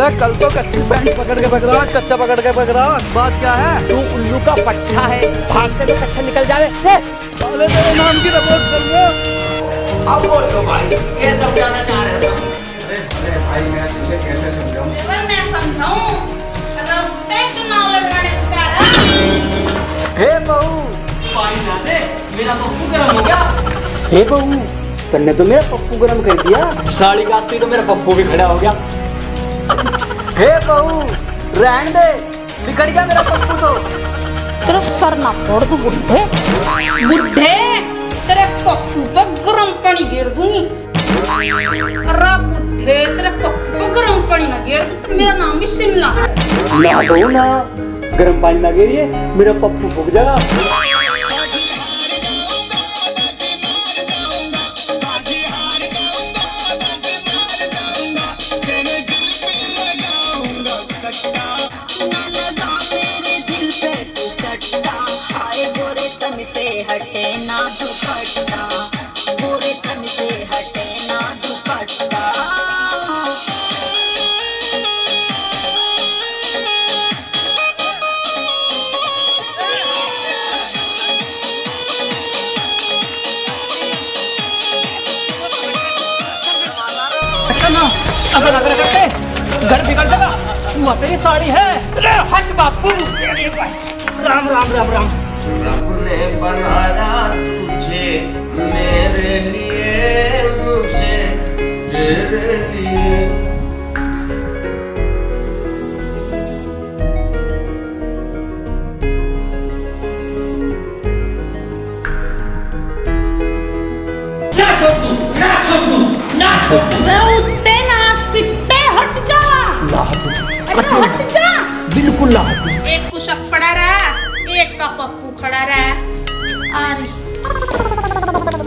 अरे कल तो कच्ची पैंट पकड़ के पकड़ा, कच्चा पकड़ के पकड़ा, बात क्या है? तू उल्लू का पट्टा है, भागते तो कच्चा निकल जावे। साले तेरे नाम की रिपोर्ट करूंगा। अब बोल लो भाई, क्या समझाना चाह रहे हो तुम? अरे भाई मैं तुझे कैसे समझाऊं? मैं समझाऊं? चुनाव लड़वाने को कह रहा। हे बहू, पानी ला दे, मेरा पप्पू गर्म हो गया। हे बहू, तन्ने तो मेरा पप्पू गरम कर दिया। साड़ी गाती तो मेरा पप्पू भी खड़ा हो गया। हे बहू, रहने दे, बिगड़ गया मेरा पप्पू तो। तेरा सर ना फोड़ दूं बुढ़े, बुढ़े तेरे पप्पू पर गरम पानी गिर दूंगी। अरे बुढ़े तेरे पप्पू पर गरम पानी ना गिर दूं तो मेरा नाम भी शिमला। ना बहू ना, गरम पानी ना गिरिए, मेरा पप्पू फूक जाएगा। हटे ना दुपट्टा, गोरे तन से हटे ना दुपट्टा। ऐसा लग रहा है घर बिगड़ जाएगा। वो तेरी साड़ी है। हट बापू। राम राम राम राम। रब ने बनाया तुझे मेरे लिए, मुझे तेरे लिए। ना छोड़ दूं, ना छोड़ दूं, ना छोड़ दूं। उठते नाच पिट्टे हट जा। अरे हट जा। बिल्कुल ला दूं। एक कुशक पड़ा रहा, एक का पप्पू खड़ा रहा। आ रही।